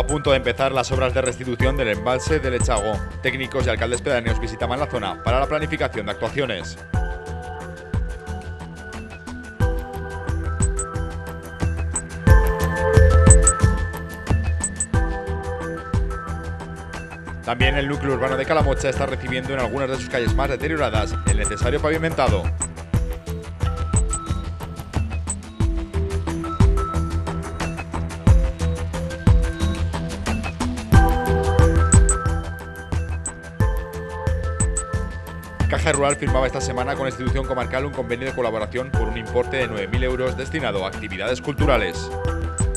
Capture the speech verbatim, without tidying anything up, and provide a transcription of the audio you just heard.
punto de empezar las obras de restitución del embalse del Echagó. Técnicos y alcaldes pedáneos visitaban la zona para la planificación de actuaciones. También el núcleo urbano de Calamocha está recibiendo en algunas de sus calles más deterioradas el necesario pavimentado. Caja Rural firmaba esta semana con la institución comarcal un convenio de colaboración por un importe de nueve mil euros destinado a actividades culturales.